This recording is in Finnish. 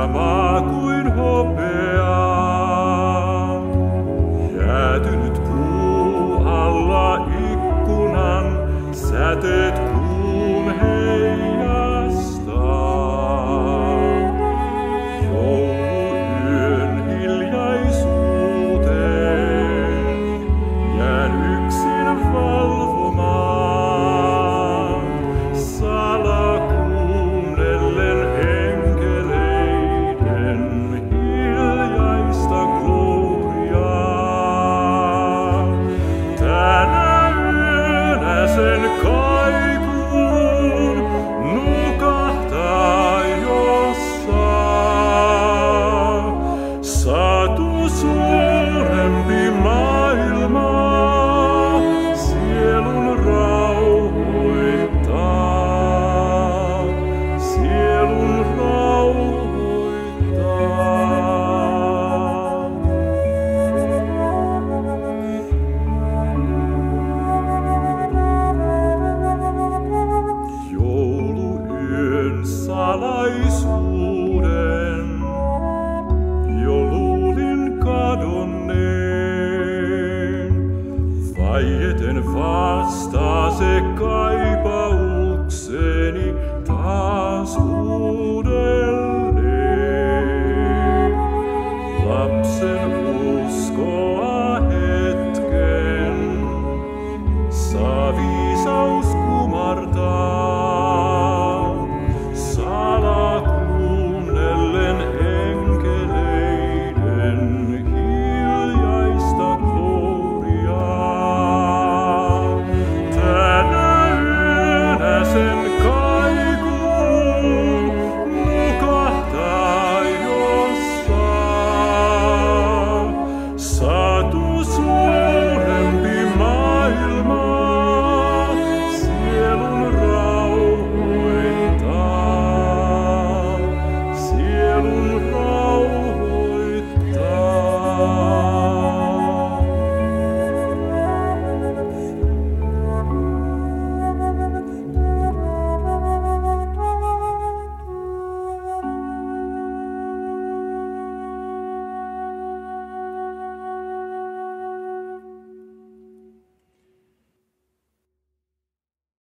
maa kuin hopea. Jäätynyt puu alla ikkunan, säteet kuun heijastaa. Jouluyön hiljaisuuteen jään yksin valvomaan, salakuunnellen enkeleiden hiljaista gloriaa. Tänä yönä sen kaikuun nukahtaa jossain. Satu suurempi maailma sielun rauhoittaa, sielun rauhoittaa. Jouluyön salaisuuden jo luulin kadonneen, vaieten vastaa se kai.